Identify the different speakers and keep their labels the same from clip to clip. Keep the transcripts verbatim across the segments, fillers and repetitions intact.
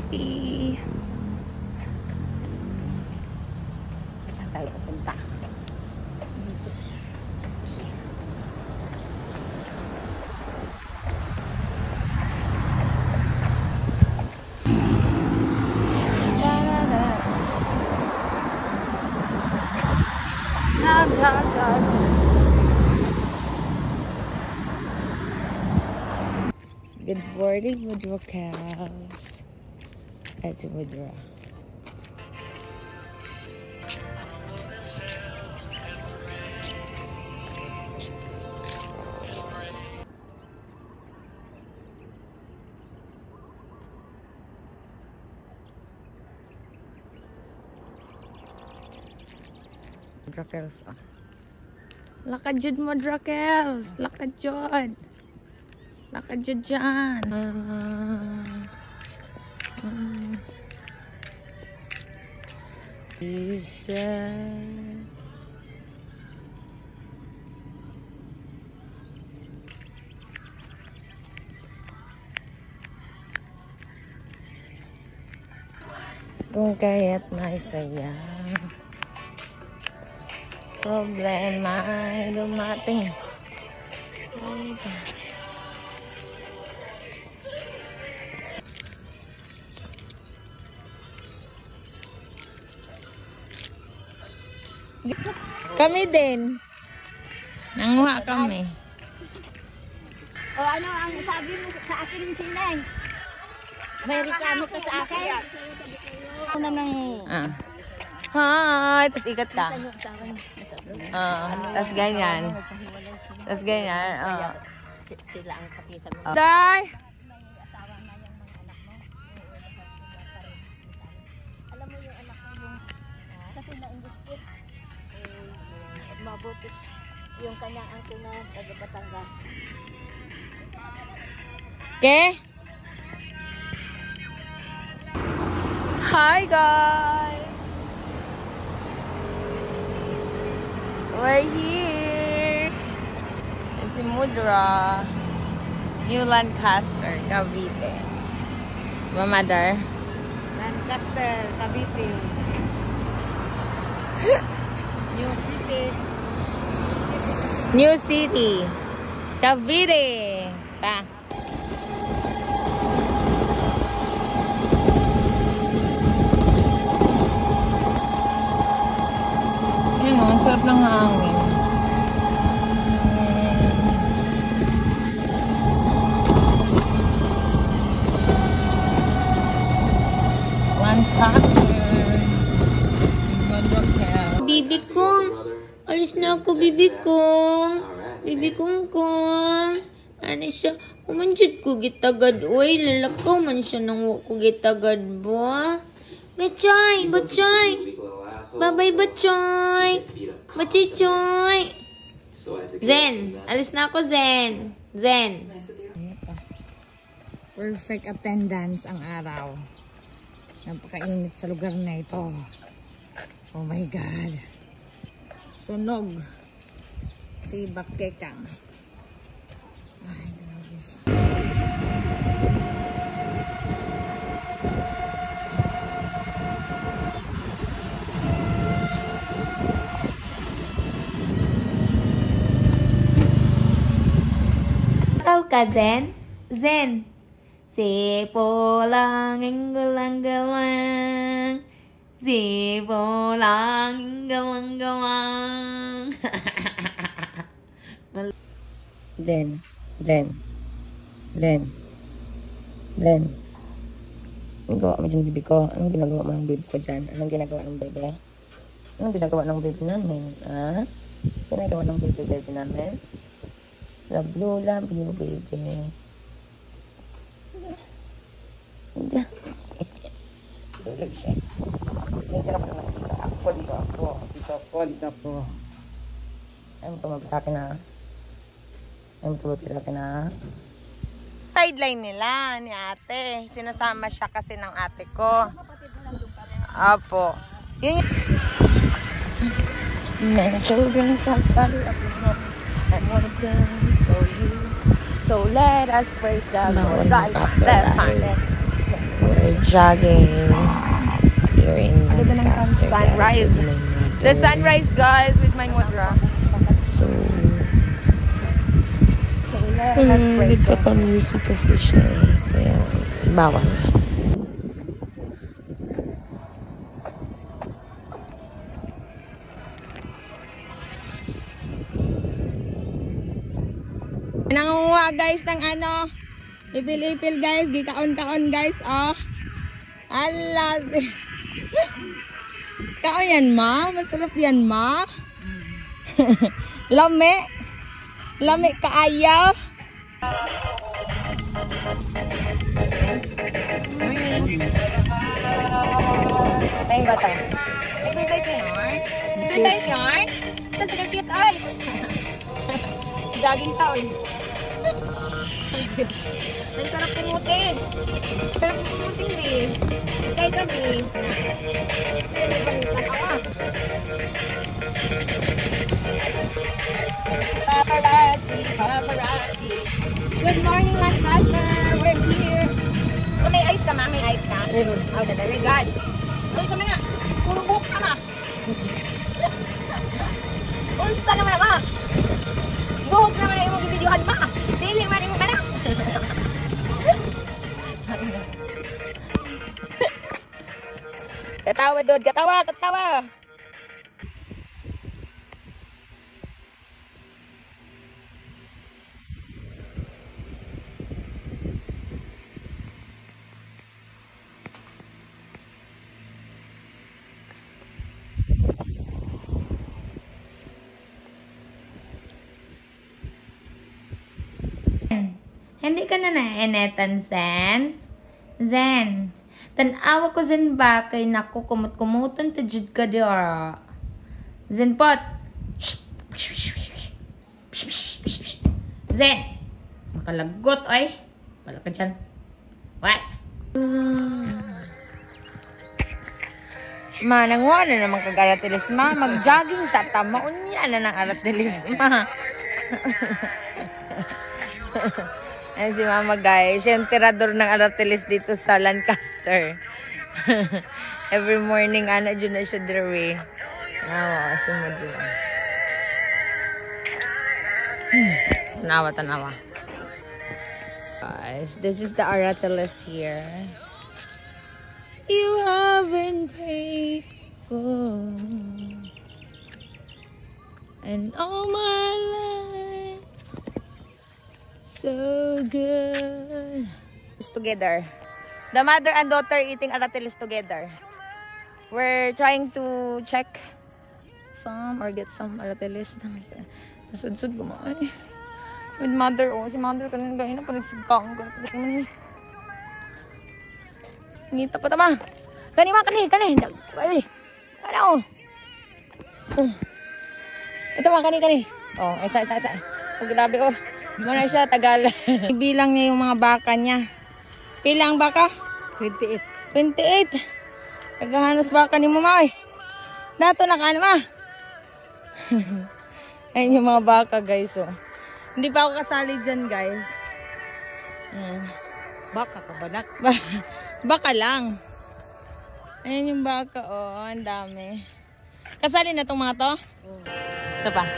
Speaker 1: Happy. Saan tayo pupunta? Good morning, Woodrow Cows. Ay, si Woodrow. Drakels, ah. Lakad jud mo, Drakels. Lakad jud. Lakad jud dyan. Uh, uh, Isa. Kung kaya't may saya, problema ay dumating. Kami din. Nanguha kami.
Speaker 2: O ano ang sabi mo sa akin yung sinay? Amerikano ka sa akin? Ano nang...
Speaker 1: Ah. Hi! Tapos ikat ka. Ah, tapos ganyan. Tapos ganyan. Ah.
Speaker 2: Sila ang kapisan mo.
Speaker 1: Dar!
Speaker 2: Alam mo yung anak ko yung... Kasi na-industry. Mabuti yung kanyang angko na taga Batangas.
Speaker 1: Okay? Hi guys! We're here! It's si Mudra. New Lancaster, Cavite. Mamadar.
Speaker 2: Lancaster, Cavite. New City.
Speaker 1: New City. Cavite. Ta. Yun o, ang sarap ng hangin. Lancaster. Bibi kong. Alis na ako, bibi kong. Bibi kong kong. Ano siya? Umanjud ko gitagad. Uy, lalakaw man siya nang ko gitagad ba? Bachay! Bachay! Bye-bye, Bachay! Bachay, Choy! Zen! Alis na ako, Zen! Zen! Perfect attendance ang araw. Napakainit sa lugar na ito. Oh my God! Sunog si Bakekang. Ay, grabe. Ikaw ka, Zen? Zen. Sipo lang, inggulang galang. Sipo lang, inggulang galang. Zen. Zen. Zen. Zen. Anong gawa mo dyan, bibi ko? Anong ginagawa mo ng bibi ko dyan? Anong ginagawa ng bibi? Anong ginagawa ng bibi namin? Ha? Ginagawa ng bibi bibi namin? Love lamp, you baby. Hindi. Tulog siya. Hindi ka naman naman dito. Ako, dito ako. Dito ako, dito ako. Ayaw mo tumabot sa akin ha. Ayaw mo tumabot sa akin ha. Sideline nila ni ate. Sinasama siya kasi ng ate ko. Apo. Yun yung... Many children suffer and one of them so you. So let us praise the Lord. Right, left hand, left. jogging here in Lancaster.
Speaker 3: Sunrise. The sunrise, guys, with my mother.
Speaker 1: So,
Speaker 3: So, let's
Speaker 1: uh,
Speaker 3: praise them.
Speaker 1: nagpapa-music kasi siya eh. Kaya, bawal. Nangunguha guys ng ano, ipil-ipil guys, gikaon-kaon guys, oh. Alas. Kaon yan ma, masarap yan ma. Lami. Lami kaayaw.
Speaker 3: Ay, bata. Exercise na yarn. Exercise yarn. Tapos nag-cute ay. Jogging taon. Ang sarap pumutin. Sarap pumutin eh. Kaya kami. Kaya nagpanitan ako. Paparazzi, paparazzi. Good morning, Lancaster. We're here. So, may ice ka, ma? May ice ka? Oh, very good. Unsa man na? Puro buhok ka na. Unsa naman na, ma? Buhok naman na imong gibidyohan, ma. Dili man imong kana. Katawa, Dod. Katawa, katawa.
Speaker 1: Hindi ka na naenetan, Zen? Zen. Tanawa ko, Zen ba? Kay naku, kumut-kumutan ta jud ka diara. Zen pot. Zen. Makalagot, oy. Wala ka dyan. What? Ma, nanguha na naman kag-aratilis, ma. Mag-jogging sa tama. Unya na ng aratilis, ma. Ayan si Mama guys. Siya yung tirador ng aratilis dito sa Lancaster. Every morning, ana dyan na siya dere. Tanawa, sumod yun. Hmm. Tanawa, tanawa. Guys, this is the aratilis here. You haven't paid for. And all my life. So good. Together. The mother and daughter eating aratilis together. We're trying to check some or get some aratilis. Nasud-sud ko mo. Ay. With mother, oh. Si mother kanina gaya na panagsugkang ko. Tapos ngita pa tama. Kani ma, kani, kani. Ay. Ano? Ito ma, kani, kani. Oh, isa, isa, isa. Oh, grabe, oh. Muna siya, tagal. Ibilang niya yung mga baka niya. Pila ang baka?
Speaker 3: twenty-eight.
Speaker 1: twenty-eight. Naghahanos baka ni mama, eh. Dato na ka, ma. Ayun yung mga baka, guys, oh. Hindi pa ako kasali dyan, guys. Ayan.
Speaker 3: Baka ka ba, nak?
Speaker 1: Ba baka lang. Ayan yung baka, oh. Ang dami. Kasali na tong mga to?
Speaker 3: Oh.
Speaker 1: Isa pa.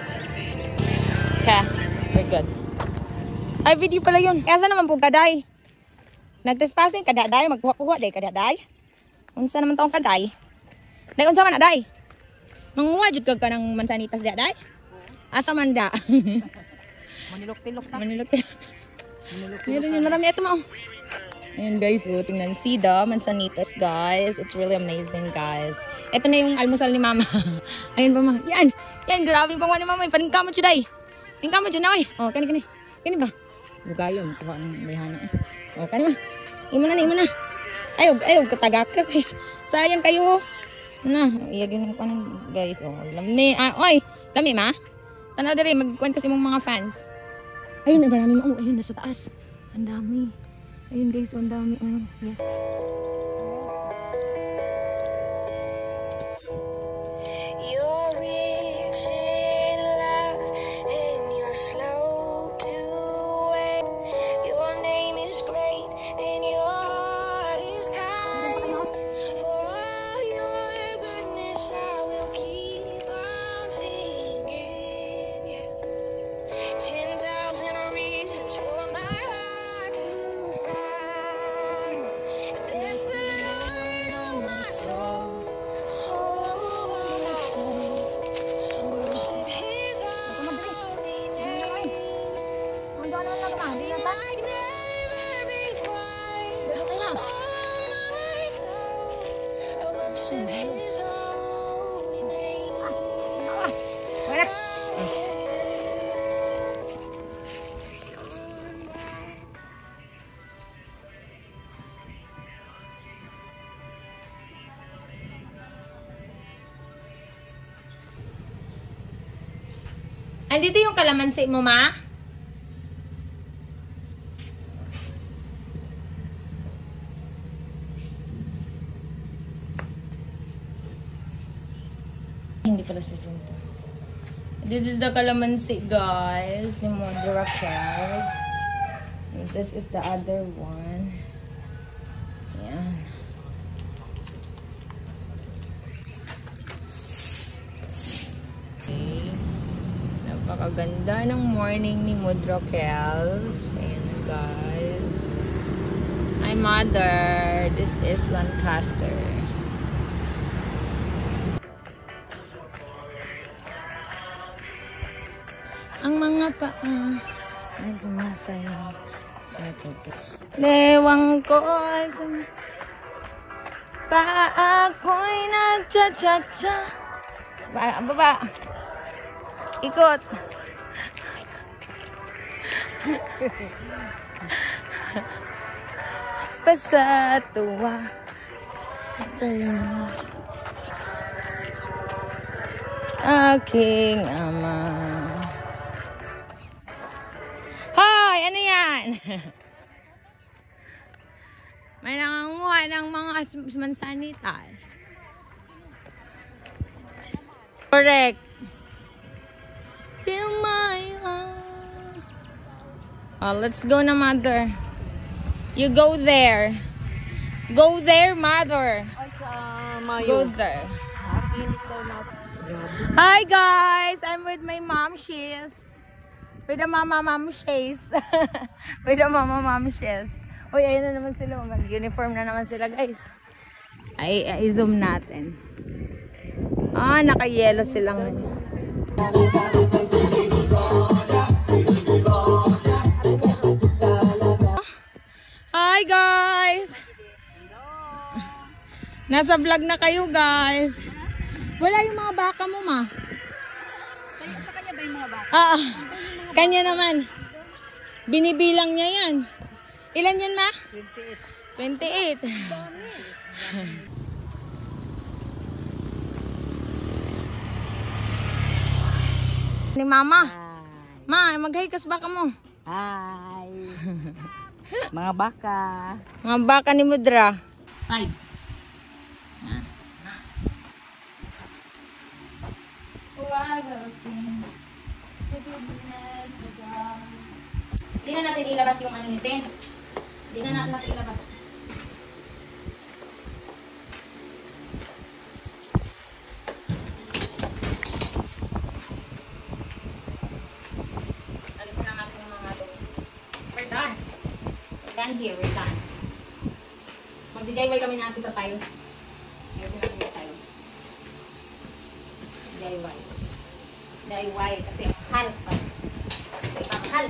Speaker 1: Okay. Very good. Ay, video pala yun. Kaya saan naman po kaday? Nagtrespassing, kadaday. Magkuha-kuha, day, kadaday. Unsa naman taong kaday? Day, unsa man na, day? Manguha, jud ka ka ng mansanitas, day, day? Asa man da?
Speaker 3: Manilok-tilok na.
Speaker 1: Manilok-tilok. Meron yun, marami. Ito mo. Ayan, guys, oh, tingnan. Sida, mansanitas, guys. It's really amazing, guys. Ito na yung almusal ni mama. Ayan ba, ma? Yan. Yan, grabe pang ni mama. Paningkamot siya, day. Tingkamot siya na, oy. Oh, kani, kani. Kani ba? Bugayo, makuha ng bayhana. Oh, kani, ma. Imo na, imo na. Ayog, ayog, katagak ka. Sayang kayo. Na, iyagin ko ng guys. Oh, lami. Ah, oy, lami, ma. Tanaw dere, magkuhan kasi mong mga fans. Ayun, ang dami mo. Oh, ayun, nasa taas. Ang dami. Ayun, guys, ang dami. Oh, yes.
Speaker 4: You're rich in love and you're slow to wait. Your name is great and your heart is kind.
Speaker 3: kayo, ma. Hindi na ba? Dalo kayo. Ah, wala. Andito yung kalamansi mo, ma? Hindi pala sisinto. This is the kalamansi, guys. Ni Modra Cares. And this is the other one. Yan. Okay. Napakaganda ng morning ni Modra Cares. Ayan, guys. Hi, mother. This is Lancaster. Ang mga paa ay dumasaya sa tubig. Lewang ko sa paa ako'y nagcha-cha-cha. Ba, baba. Ikot. Basta tuwa. Saya. Aking ama. Hoy! Ano yan? May nanganguha ng mga mansanitas. Correct. Feel my heart. Oh, let's go na, mother. You go there. Go there, mother. Go there. Hi, guys. I'm with my mom. She's with the mama mom she's. With the mama mom she's. Uy, ayun na naman sila. Mag-uniform na naman sila, guys. Ay, ay, zoom natin. Ah, naka-yellow silang. Hi, guys. Nasa vlog na kayo, guys. Wala yung mga baka mo, ma.
Speaker 2: Sa kanya ba yung mga baka?
Speaker 3: Ah, kanya naman. Binibilang niya yan. Ilan yan, ma?
Speaker 2: twenty-eight.
Speaker 3: twenty-eight. Ni mama. Ma, mag-hi ka sa baka mo.
Speaker 2: Hi. Mga baka.
Speaker 3: Mga baka ni Modra. Five. Hindi na natin ilabas yung ano nitin. Hindi na natin ilabas. Alisin na natin yung mga ito. We're done. We're done here. We're done. Mag-D I Y kami natin sa tiles. Alisin natin yung tiles. D I Y. D I Y kasi mahal pa. May pamahal.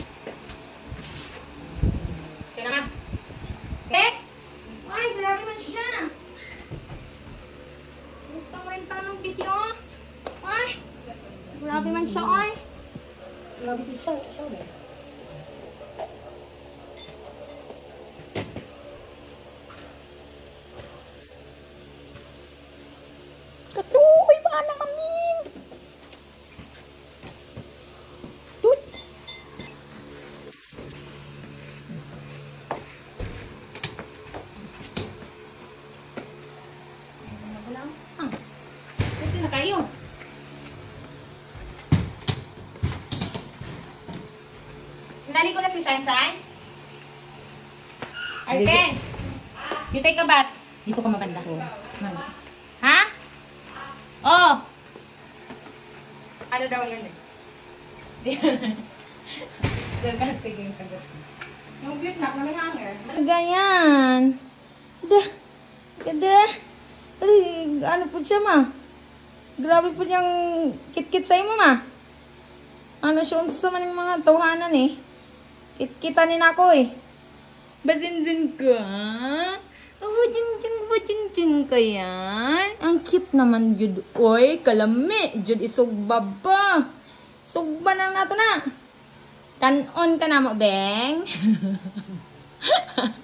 Speaker 3: Okay naman. Okay? Ay, grabe man siya. Gusto mo rin tanong video? Ay, grabe man siya, ay. Grabe din siya. Siya, eh. Katukoy ba na mamin? Tut. Ah, ito na kayo. Dali ko na si Shine Shine. Arken, you take a bath. Dito ka maganda. Ha? Oh! Ano daw yun eh? Diyan ka nagtigil ka doon. Yung cute na, may hanger. Ganyan. Da. Gada. Ay, ano po siya, ma? Grabe po niyang kit-kit sa'yo, ma. Ano siya, unsa man yung mga tawhanan eh. Kit-kita ni nako eh. Bazinzin ka? Wajing-jing, wajing-jing ka yan. Ang cute naman, Jud. Oy, kalami. Jud, isugba ba? Sugba na nato na. Kanon ka na mo, Beng.